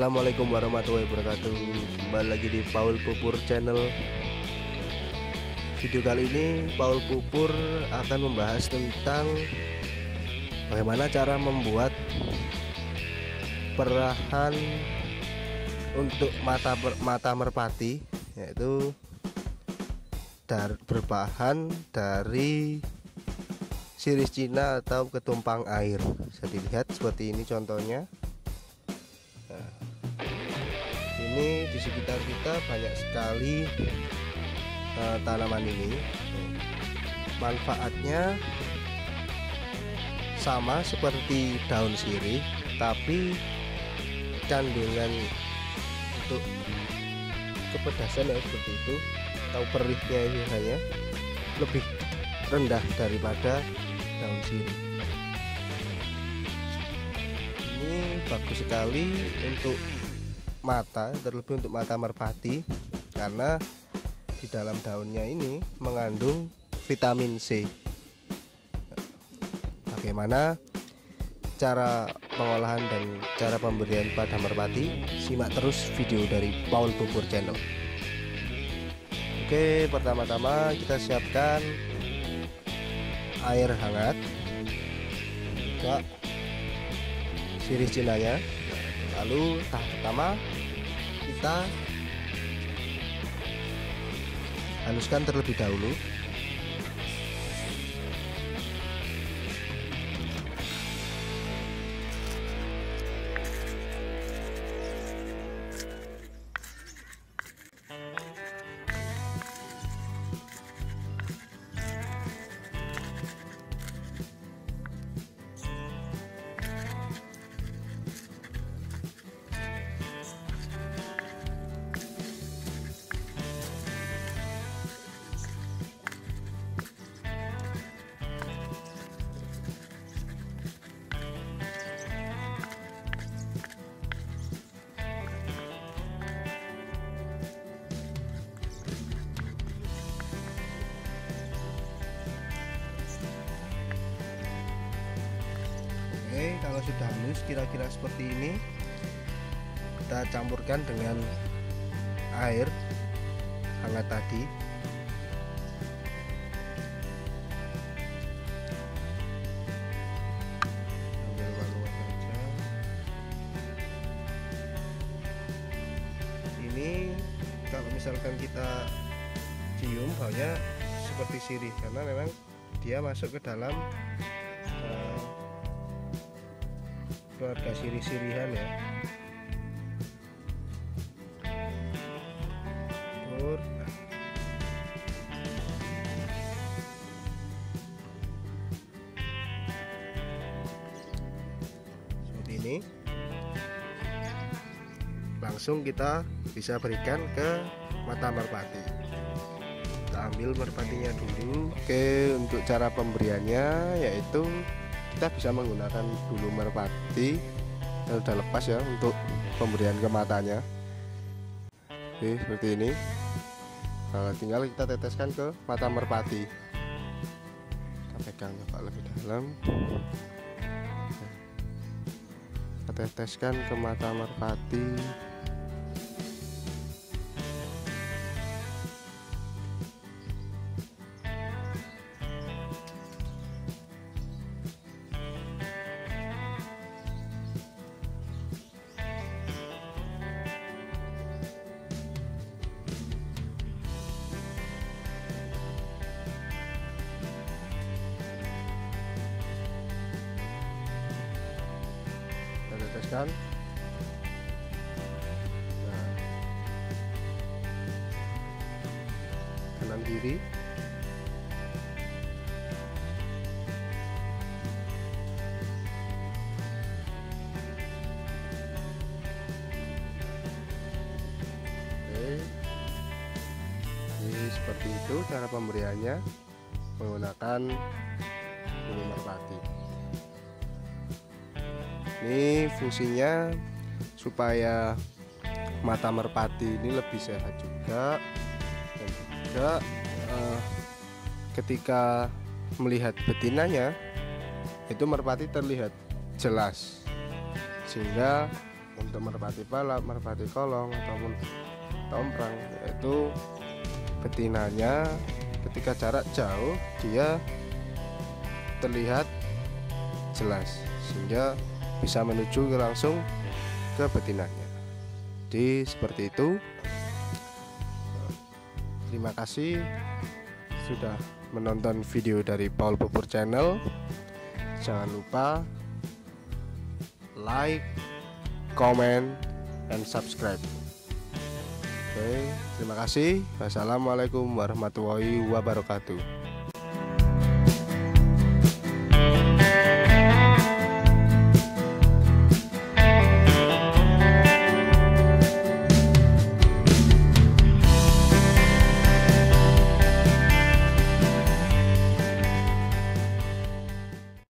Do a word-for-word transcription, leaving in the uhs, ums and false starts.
Assalamualaikum warahmatullahi wabarakatuh. Kembali lagi di Paul Pupur Channel. Video kali ini Paul Pupur akan membahas tentang bagaimana cara membuat perahan untuk mata mata merpati, yaitu dar, berbahan dari sirih Cina atau ketumpang air. Bisa dilihat seperti ini contohnya. Nah, ini di sekitar kita banyak sekali uh, tanaman ini. Manfaatnya sama seperti daun sirih, tapi kandungan untuk kepedasan ya seperti itu, atau perihnya ini hanya lebih rendah daripada daun sirih. Ini bagus sekali untuk mata, terlebih untuk mata merpati, karena di dalam daunnya ini mengandung vitamin C. Bagaimana cara pengolahan dan cara pemberian pada merpati? Simak terus video dari Paul Pupur Channel. Oke, pertama-tama kita siapkan air hangat, juga sirih cinanya. Lalu tahap pertama kita haluskan terlebih dahulu. Oke, kalau sudah halus kira-kira seperti ini, kita campurkan dengan air hangat tadi. Ambil manual saja. Ini kalau misalkan kita cium baunya seperti sirih, karena memang dia masuk ke dalam uh, keluarga sirih-sirihan ya. Tur. Seperti ini. Langsung kita bisa berikan ke mata merpati. Kita ambil merpatinya dulu. Oke, untuk cara pemberiannya yaitu kita bisa menggunakan bulu merpati yang sudah lepas ya untuk pemberian ke matanya. Oke, seperti ini. Nah, tinggal kita teteskan ke mata merpati. Kita pegang coba lebih dalam. Kita teteskan ke mata merpati. Teteskan. Nah, kanan kiri. Oke, jadi seperti itu cara pemberiannya menggunakan bulu merpati. Ini fungsinya supaya mata merpati ini lebih sehat juga, dan juga eh, ketika melihat betinanya itu merpati terlihat jelas, sehingga untuk merpati balap, merpati kolong ataupun tomprang, yaitu betinanya ketika jarak jauh dia terlihat jelas sehingga bisa menuju langsung ke betinanya. Jadi seperti itu. Terima kasih sudah menonton video dari Paul Pupur Channel. Jangan lupa like, comment, and subscribe. Oke, terima kasih. Wassalamualaikum warahmatullahi wabarakatuh.